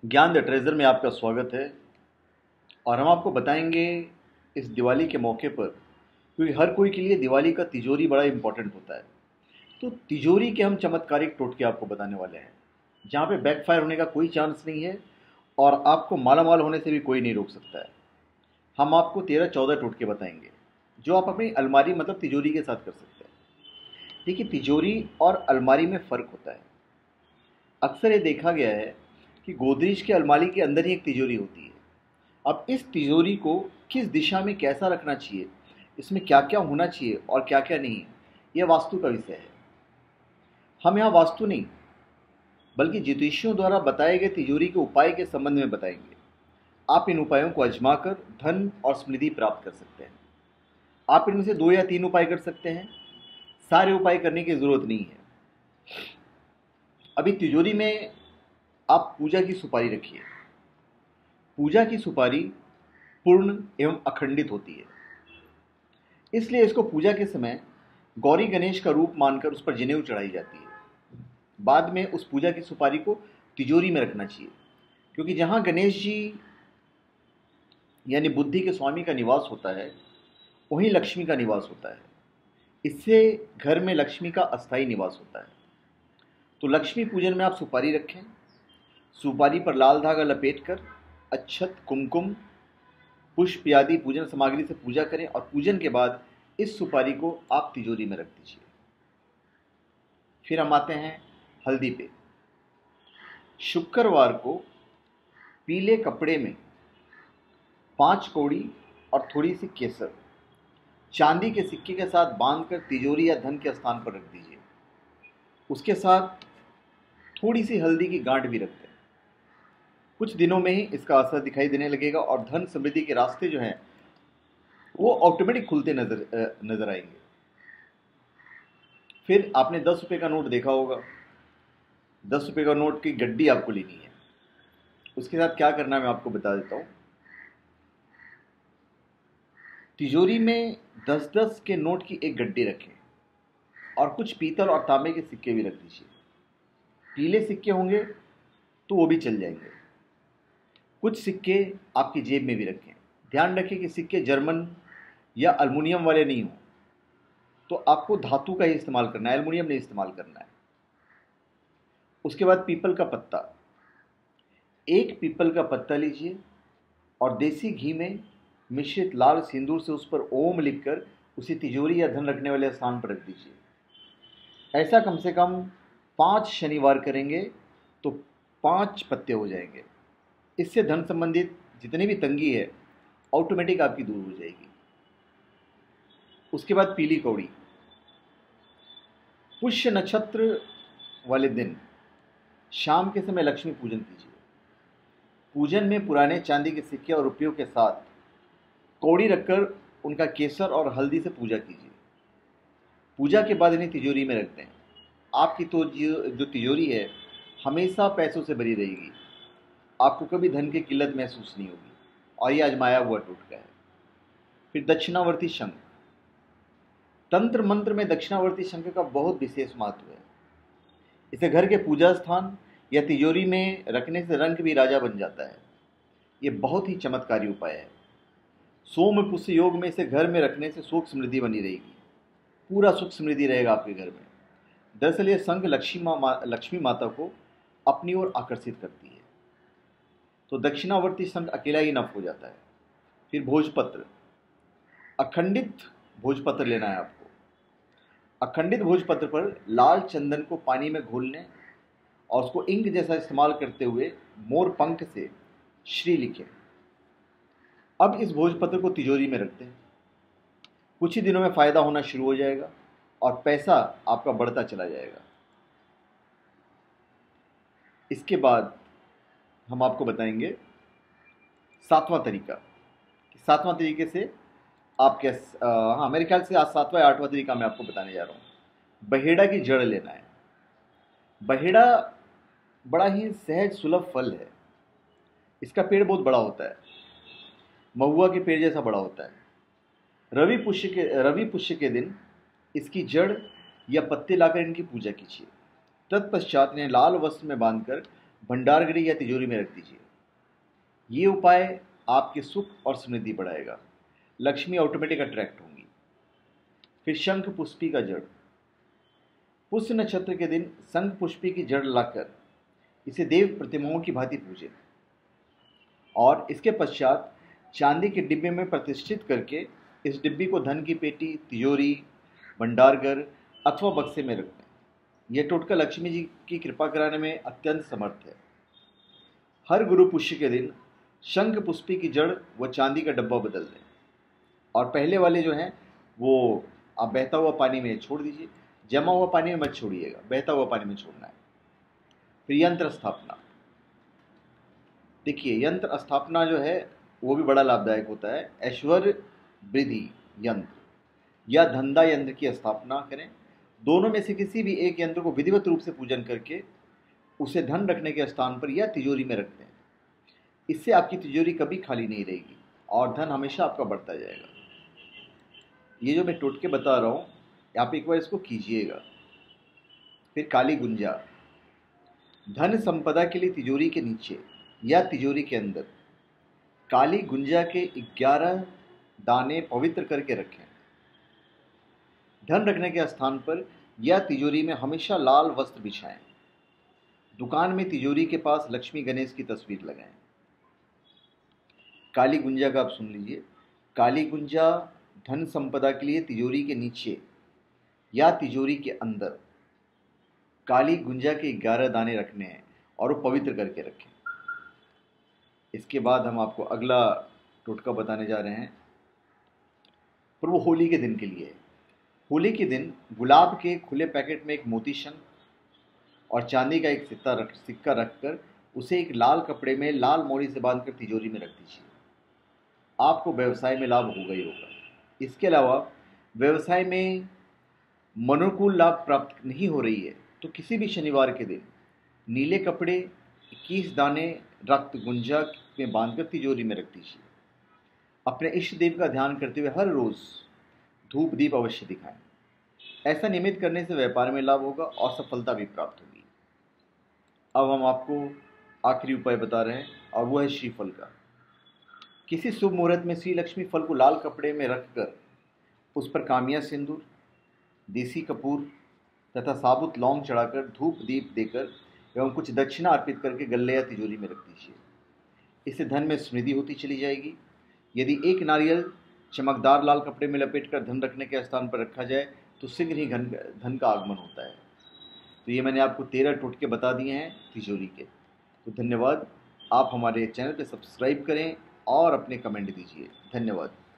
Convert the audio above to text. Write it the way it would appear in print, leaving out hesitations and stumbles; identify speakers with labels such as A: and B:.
A: ज्ञान the treasure में आपका स्वागत है। और हम आपको बताएंगे इस दिवाली के मौके पर, क्योंकि हर कोई के लिए दिवाली का तिजोरी बड़ा इंपॉर्टेंट होता है। तो तिजोरी के हम चमत्कारिक टोटके आपको बताने वाले हैं, जहाँ पे बैकफायर होने का कोई चांस नहीं है और आपको मालामाल होने से भी कोई नहीं रोक सकता है। हम आपको 13-14 टोटके बताएंगे जो आप अपनी अलमारी मतलब तिजोरी के साथ कर सकते हैं। देखिए, तिजोरी और अलमारी में फ़र्क होता है। अक्सर ये देखा गया है कि गोदरेज की अलमारी के अंदर ही एक तिजोरी होती है। अब इस तिजोरी को किस दिशा में कैसा रखना चाहिए, इसमें क्या क्या होना चाहिए और क्या क्या नहीं, यह वास्तु का विषय है। हम यहाँ वास्तु नहीं बल्कि ज्योतिषियों द्वारा बताए गए तिजोरी के उपाय के संबंध में बताएंगे। आप इन उपायों को आजमाकर धन और समृद्धि प्राप्त कर सकते हैं। आप इनमें से 2 या 3 उपाय कर सकते हैं, सारे उपाय करने की जरूरत नहीं है। अभी तिजोरी में आप पूजा की सुपारी रखिए। पूजा की सुपारी पूर्ण एवं अखंडित होती है, इसलिए इसको पूजा के समय गौरी गणेश का रूप मानकर उस पर जनेऊ चढ़ाई जाती है। बाद में उस पूजा की सुपारी को तिजोरी में रखना चाहिए, क्योंकि जहाँ गणेश जी यानी बुद्धि के स्वामी का निवास होता है, वहीं लक्ष्मी का निवास होता है। इससे घर में लक्ष्मी का अस्थायी निवास होता है। तो लक्ष्मी पूजन में आप सुपारी रखें। सुपारी पर लाल धागा लपेटकर अक्षत, कुमकुम, पुष्प आदि पूजन सामग्री से पूजा करें और पूजन के बाद इस सुपारी को आप तिजोरी में रख दीजिए। फिर हम आते हैं हल्दी पे। शुक्रवार को पीले कपड़े में 5 कौड़ी और थोड़ी सी केसर चांदी के सिक्के के साथ बांधकर तिजोरी या धन के स्थान पर रख दीजिए। उसके साथ थोड़ी सी हल्दी की गांठ भी रख दें। कुछ दिनों में ही इसका असर दिखाई देने लगेगा और धन समृद्धि के रास्ते जो हैं वो ऑटोमेटिक खुलते नजर आएंगे। फिर आपने 10 रुपये का नोट देखा होगा। 10 रुपये का नोट की गड्डी आपको लेनी है। उसके साथ क्या करना है मैं आपको बता देता हूँ। तिजोरी में 10-10 के नोट की एक गड्डी रखें और कुछ पीतल और तांबे के सिक्के भी रख दीजिए। पीले सिक्के होंगे तो वो भी चल जाएंगे। कुछ सिक्के आपकी जेब में भी रखें। ध्यान रखें कि सिक्के जर्मन या अल्मुनियम वाले नहीं हो, तो आपको धातु का ही इस्तेमाल करना है, एल्युमिनियम नहीं इस्तेमाल करना है। उसके बाद पीपल का पत्ता, एक पीपल का पत्ता लीजिए और देसी घी में मिश्रित लाल सिंदूर से उस पर ओम लिखकर उसे तिजोरी या धन रखने वाले स्थान पर रख दीजिए। ऐसा कम से कम 5 शनिवार करेंगे तो 5 पत्ते हो जाएंगे। इससे धन संबंधित जितनी भी तंगी है ऑटोमेटिक आपकी दूर हो जाएगी। उसके बाद पीली कौड़ी, पुष्य नक्षत्र वाले दिन शाम के समय लक्ष्मी पूजन कीजिए। पूजन में पुराने चांदी के सिक्के और रुपयों के साथ कौड़ी रखकर उनका केसर और हल्दी से पूजा कीजिए। पूजा के बाद इन्हें तिजोरी में रख दें। आपकी तो जो तिजोरी है हमेशा पैसों से भरी रहेगी। आपको कभी धन की किल्लत महसूस नहीं होगी और ये आजमाया हुआ टोटका है। फिर दक्षिणावर्ती शंख। तंत्र मंत्र में दक्षिणावर्ती शंख का बहुत विशेष महत्व है। इसे घर के पूजा स्थान या तिजोरी में रखने से रंग भी राजा बन जाता है। ये बहुत ही चमत्कारी उपाय है। सोम पुष्य योग में इसे घर में रखने से सुख समृद्धि बनी रहेगी। पूरा सुख समृद्धि रहेगा आपके घर में। दरअसल ये शंख लक्ष्मी माता को अपनी ओर आकर्षित करती है। तो दक्षिणावर्ती शंख अकेला ही नफ हो जाता है। फिर भोजपत्र, अखंडित भोजपत्र लेना है आपको। अखंडित भोजपत्र पर लाल चंदन को पानी में घोलने और उसको इंक जैसा इस्तेमाल करते हुए मोर पंख से श्री लिखें। अब इस भोजपत्र को तिजोरी में रखते हैं। कुछ ही दिनों में फायदा होना शुरू हो जाएगा और पैसा आपका बढ़ता चला जाएगा। इसके बाद हम आपको बताएंगे 7वां तरीका। 7वां तरीके से आप कैसे, हाँ मेरे ख्याल से आज 7वां या 8वां तरीका मैं आपको बताने जा रहा हूँ। बहेड़ा की जड़ लेना है। बहेड़ा बड़ा ही सहज सुलभ फल है। इसका पेड़ बहुत बड़ा होता है, महुआ के पेड़ जैसा बड़ा होता है। रवि पुष्य के दिन इसकी जड़ या पत्ते लाकर इनकी पूजा कीजिए। तत्पश्चात इन्हें लाल वस्त्र में बांधकर भंडारगृह या तिजोरी में रख दीजिए। ये उपाय आपके सुख और समृद्धि बढ़ाएगा, लक्ष्मी ऑटोमेटिक अट्रैक्ट होंगी। फिर शंख पुष्पी का जड़। पुष्य नक्षत्र के दिन शंख पुष्पी की जड़ लाकर इसे देव प्रतिमाओं की भांति पूजें और इसके पश्चात चांदी के डिब्बे में प्रतिष्ठित करके इस डिब्बी को धन की पेटी, तिजोरी, भंडारघर अथवा बक्से में रख दें। यह टोटका लक्ष्मी जी की कृपा कराने में अत्यंत समर्थ है। हर गुरु पुष्य के दिन शंख पुष्पी की जड़ व चांदी का डब्बा बदल दें और पहले वाले जो हैं वो आप बहता हुआ पानी में छोड़ दीजिए। जमा हुआ पानी में मत छोड़िएगा, बहता हुआ पानी में छोड़ना है। फिर यंत्र स्थापना। देखिए, यंत्र स्थापना जो है वो भी बड़ा लाभदायक होता है। ऐश्वर्य वृद्धि यंत्र या धंधा यंत्र की स्थापना करें। दोनों में से किसी भी एक यंत्र को विधिवत रूप से पूजन करके उसे धन रखने के स्थान पर या तिजोरी में रख दें। इससे आपकी तिजोरी कभी खाली नहीं रहेगी और धन हमेशा आपका बढ़ता जाएगा। ये जो मैं टोटके बता रहा हूँ, आप एक बार इसको कीजिएगा। फिर काली गुंजा। धन संपदा के लिए तिजोरी के नीचे या तिजोरी के अंदर काली गुंजा के 11 दाने पवित्र करके रखें। धन रखने के स्थान पर या तिजोरी में हमेशा लाल वस्त्र बिछाएं। दुकान में तिजोरी के पास लक्ष्मी गणेश की तस्वीर लगाएं। काली गुंजा का आप सुन लीजिए। काली गुंजा धन संपदा के लिए तिजोरी के नीचे या तिजोरी के अंदर काली गुंजा के 11 दाने रखने हैं और वो पवित्र करके रखें। इसके बाद हम आपको अगला टोटका बताने जा रहे हैं, पर वो होली के दिन के लिए है। होली के दिन गुलाब के खुले पैकेट में एक मोती शंख और चांदी का एक सिक्का रखकर उसे एक लाल कपड़े में लाल मोड़ी से बांधकर तिजोरी में रख दीजिए। आपको व्यवसाय में लाभ होगा ही होगा। इसके अलावा व्यवसाय में मनोनुकूल लाभ प्राप्त नहीं हो रही है तो किसी भी शनिवार के दिन नीले कपड़े 21 दाने रक्त गुंजा में बांधकर तिजोरी में रख दीजिए। अपने इष्ट देव का ध्यान करते हुए हर रोज धूप दीप अवश्य दिखाएं। ऐसा नियमित करने से व्यापार में लाभ होगा और सफलता भी प्राप्त होगी। अब हम आपको आखिरी उपाय बता रहे हैं और वो है श्रीफल का। किसी शुभ मुहूर्त में श्री लक्ष्मी फल को लाल कपड़े में रखकर उस पर कामिया सिंदूर, देसी कपूर तथा साबुत लौंग चढ़ाकर धूप दीप देकर एवं कुछ दक्षिणा अर्पित करके गल्ले या तिजोरी में रख दीजिए। इससे धन में समृद्धि होती चली जाएगी। यदि एक नारियल चमकदार लाल कपड़े में लपेटकर धन रखने के स्थान पर रखा जाए तो शीघ्र ही धन का आगमन होता है। तो ये मैंने आपको 13 टोटके बता दिए हैं तिजोरी के। तो धन्यवाद। आप हमारे चैनल पर सब्सक्राइब करें और अपने कमेंट दीजिए। धन्यवाद।